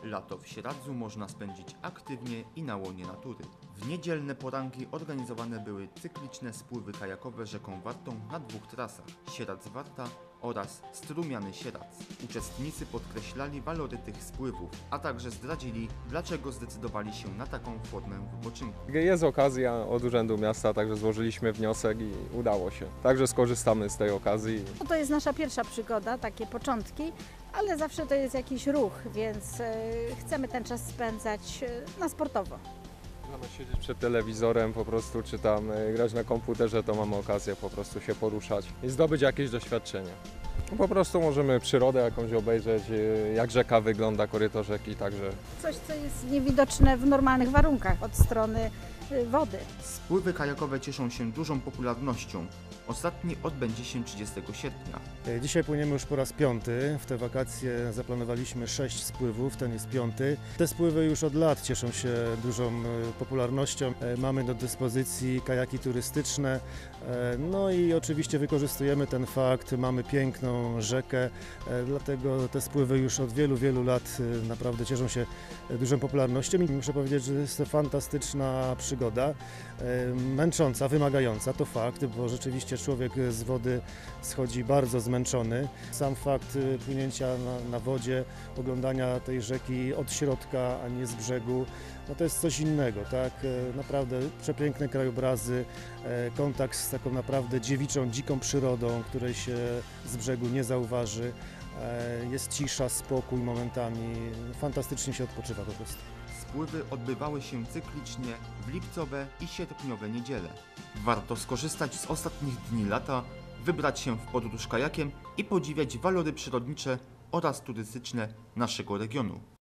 Lato w Sieradzu można spędzić aktywnie i na łonie natury. W niedzielne poranki organizowane były cykliczne spływy kajakowe rzeką Wartą na dwóch trasach: Sieradz-Warta oraz Strumiany-Sieradz. Uczestnicy podkreślali walory tych spływów, a także zdradzili, dlaczego zdecydowali się na taką formę wypoczynku. Jest okazja od Urzędu Miasta, także złożyliśmy wniosek i udało się. Także skorzystamy z tej okazji. No to jest nasza pierwsza przygoda, takie początki, ale zawsze to jest jakiś ruch, więc chcemy ten czas spędzać na sportowo. Zamiast siedzieć przed telewizorem po prostu, czy tam grać na komputerze, to mamy okazję po prostu się poruszać i zdobyć jakieś doświadczenie. Po prostu możemy przyrodę jakąś obejrzeć, jak rzeka wygląda, koryto rzeki, także... Coś, co jest niewidoczne w normalnych warunkach od strony wody. Spływy kajakowe cieszą się dużą popularnością. Ostatni odbędzie się 30 sierpnia. Dzisiaj płyniemy już po raz 5. W te wakacje zaplanowaliśmy 6 spływów, ten jest 5. Te spływy już od lat cieszą się dużą popularnością. Mamy do dyspozycji kajaki turystyczne, no i oczywiście wykorzystujemy ten fakt, mamy piękną rzekę, dlatego te spływy już od wielu, wielu lat naprawdę cieszą się dużą popularnością i muszę powiedzieć, że jest to fantastyczna przygoda, męcząca, wymagająca, to fakt, bo rzeczywiście człowiek z wody schodzi bardzo zmęczony. Sam fakt płynięcia na wodzie, oglądania tej rzeki od środka, a nie z brzegu, no to jest coś innego, tak? Naprawdę przepiękne krajobrazy, kontakt z taką naprawdę dziewiczą, dziką przyrodą, której się z brzegu nie zauważy. Jest cisza, spokój momentami, fantastycznie się odpoczywa po prostu. Spływy odbywały się cyklicznie w lipcowe i sierpniowe niedziele. Warto skorzystać z ostatnich dni lata, wybrać się w podróż kajakiem i podziwiać walory przyrodnicze oraz turystyczne naszego regionu.